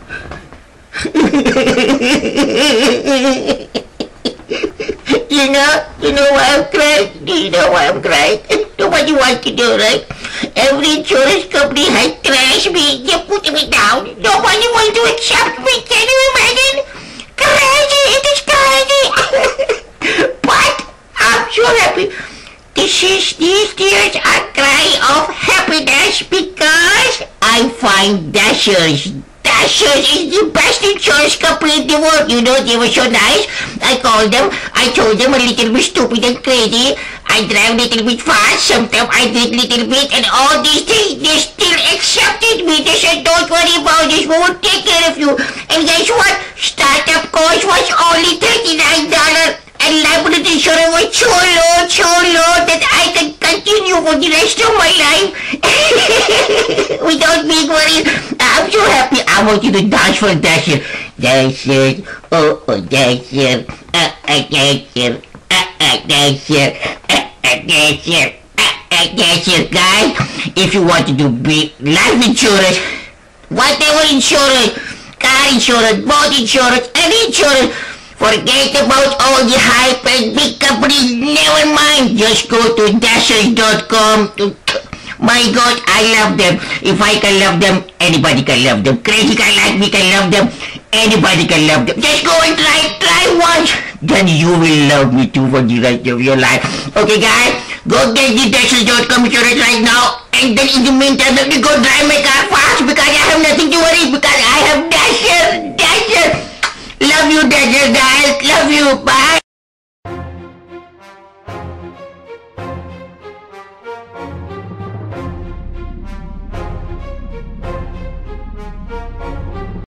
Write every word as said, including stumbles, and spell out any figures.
You know, you know why I'm crying? Do you know why I'm crying? You know what you want to do, right? Every insurance company has trashed me. They put me down. Nobody wants to accept me. Can you imagine? Crazy! It is crazy! But I'm so happy. This is, these tears are crying of happiness because I find Dashers. Dashers is the best insurance company in the world. You know, they were so nice. I called them. I told them a little bit stupid and crazy. I drive a little bit fast. Sometimes I drink a little bit. And all these things, they still accepted me. They said, don't worry about this. We will take care of you. And guess what? Startup cost was only thirty-nine dollars. And liability insurance was so low, so low that I can continue for the rest of my life without being worried. I'm so happy. I want you to dance for Dasher. Dasher, oh, oh, Dasher, uh, uh, Dasher, uh, uh, Dasher, uh, uh, Dasher, uh, uh, Dasher. Guys, if you want to do big life insurance, whatever insurance, car insurance, boat insurance, any insurance, forget about all the hype and big companies, never mind. Just go to dashers dot com. My God, I love them. If I can love them, anybody can love them. Crazy guy like me can love them. Anybody can love them. Just go and try, try once. Then you will love me too for the rest of your life. Okay guys, go get the dashers dot com insurance right now. And then in the meantime, let me go drive my car fast because I have nothing to worry because I have Dasher, Dasher. Love you, Dasher guys. Love you. Bye.